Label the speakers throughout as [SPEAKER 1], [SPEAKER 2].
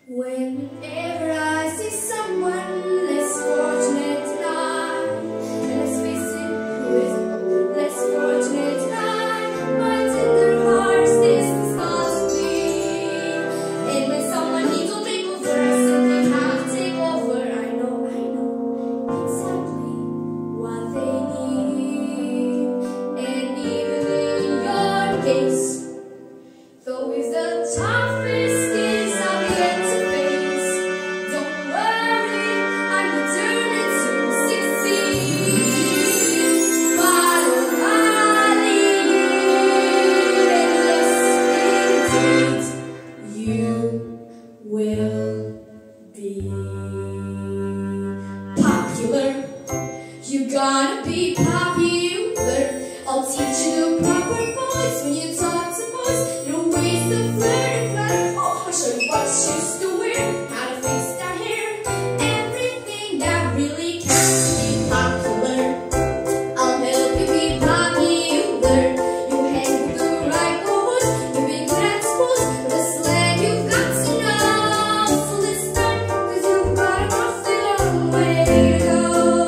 [SPEAKER 1] Whenever I see someone less fortunate tonight, and let's face it, who is less fortunate tonight? But in their hearts, this is not me. And when someone needs to take over, I simply have to take over. I know exactly what they need. And even in your case, though it's the toughest case I've yet to face, don't worry, I'm determined to succeed. Follow my lead, and yes, indeed, you will be popular. You gotta be popular. I'll teach you the proper voice when you talk to boys. No ways to flirt and flirt. Oh, I'll show you what shoes to wear, how to fix that hair, everything that really counts to be popular. I'll help you be popular. You hang with the right boys, you'll be good at sports. But the slang you've got to know. So let's start, 'cause you've got a awfully long way to go.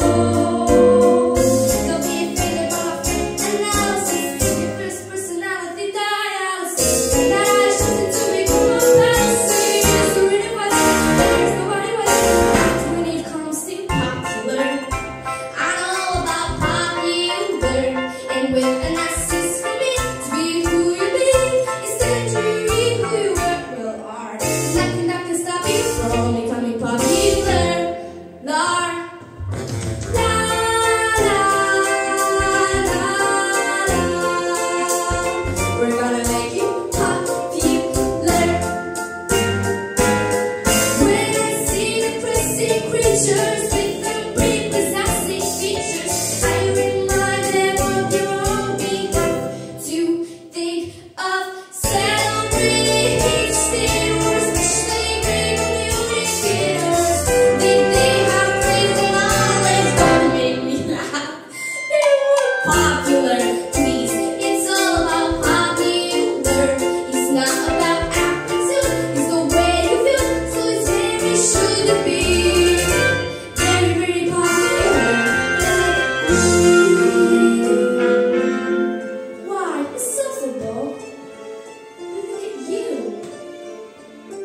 [SPEAKER 1] Don't be afraid of our analysis. Take your first personality dialysis. That I chosen to become a fallacy. There's no really was, there's nobody was. When it comes to popular, I know about popular. And with an assist for me to be who you be, instead of dreaming who you were are. There's nothing that can stop you from becoming popular. La la la la la. We're gonna make you popular. When I see the pretty creatures with them prepossessing features, I remind them of your own behalf to think of celebrating each day, or especially great communicators. They have crazy knowledge, gonna make me laugh. They were popular, please. It's all about popular. It's not about aptitude, it's the way you feel. So it's very should be very, very popular. Why? It's so simple. Look at you.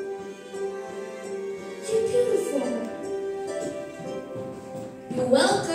[SPEAKER 1] You're beautiful. You're welcome.